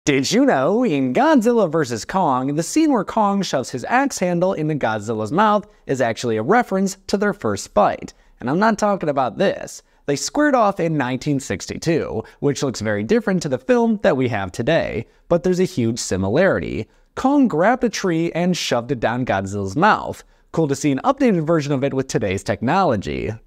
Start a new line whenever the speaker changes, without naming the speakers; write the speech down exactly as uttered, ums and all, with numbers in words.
Did you know, in Godzilla Vs Kong, the scene where Kong shoves his axe handle into Godzilla's mouth is actually a reference to their first fight? And I'm not talking about this. They squared off in nineteen sixty-two, which looks very different to the film that we have today, but there's a huge similarity. Kong grabbed a tree and shoved it down Godzilla's mouth. Cool to see an updated version of it with today's technology.